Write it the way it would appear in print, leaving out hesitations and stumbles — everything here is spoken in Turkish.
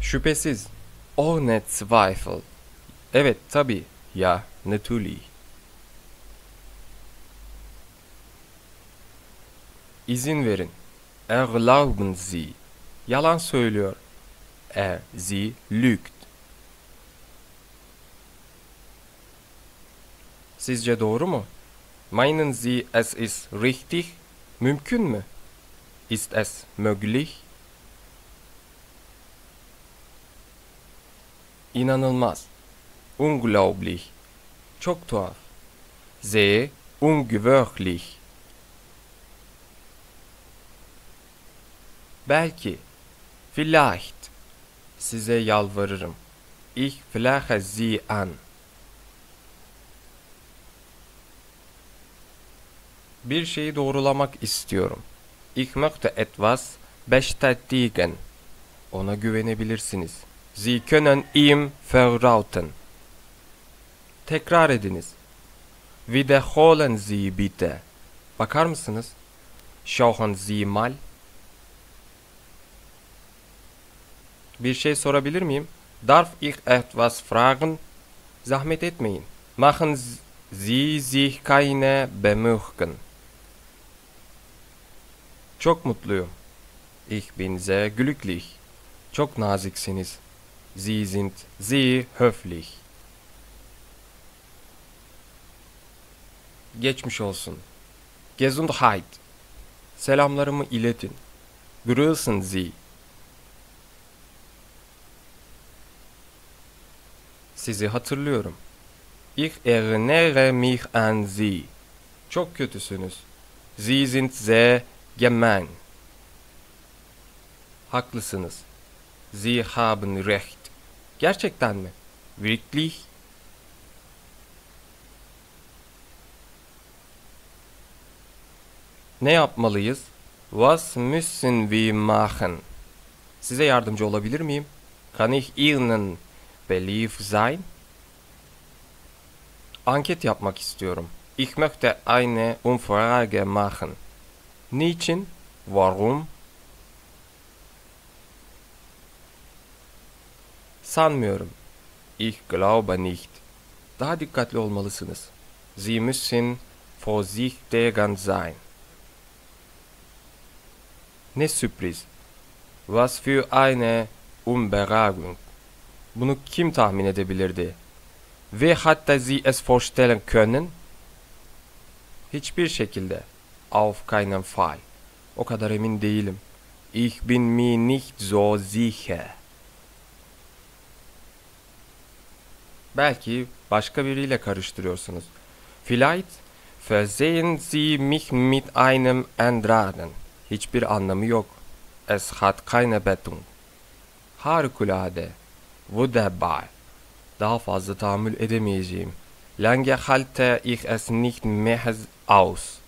Şüphesiz. Ohne Zweifel. Evet, tabii. Ja, natürlich. İzin verin. Erlauben Sie. Yalan söylüyor. Sie lügt. Sizce doğru mu? Meinen Sie, es ist richtig? Mümkün mü? Ist es möglich? İnanılmaz. Unglaublich. Çok tuhaf. Sehr ungewöhnlich. Belki. Vielleicht. Size yalvarırım. Ich flehe Sie an. Bir şeyi doğrulamak istiyorum. Ich möchte etwas bestätigen. Ona güvenebilirsiniz. Sie können ihm vertrauen. Tekrar ediniz. Wiederholen Sie bitte. Bakar mısınız? Schauen Sie mal. Bir şey sorabilir miyim? Darf ich etwas fragen? Zahmet etmeyin. Machen Sie sich keine Bemühungen. Çok mutluyum. Ich bin sehr glücklich. Çok naziksiniz. Sie sind sehr höflich. Geçmiş olsun. Gesundheit. Selamlarımı iletin. Grüßen Sie. Sizi hatırlıyorum. Ich erinnere mich an Sie. Çok kötüsünüz. Sie sind sehr gemein. Haklısınız. Sie haben recht. Gerçekten mi? Wirklich? Ne yapmalıyız? Was müssen wir machen? Size yardımcı olabilir miyim? Kann ich Ihnen behilflich sein? Anket yapmak istiyorum. Ich möchte eine Umfrage machen. Niçin? Warum? Sanmıyorum. Ich glaube nicht. Daha dikkatli olmalısınız. Sie müssen vorsichtiger sein. Ne sürpriz. Was für eine Überraschung. Bunu kim tahmin edebilirdi? Wer hatte Sie es vorstellen können? Hiçbir şekilde. Auf keinen Fall. O kadar emin değilim. Ich bin mir nicht so sicher. Belki başka biriyle karıştırıyorsunuz. Vielleicht versehen Sie mich mit einem anderen. Hiçbir anlamı yok. Es hat keine Bedeutung. Harikulade. Wunderbar. Daha fazla tahammül edemeyeceğim. Lange halte ich es nicht mehr aus.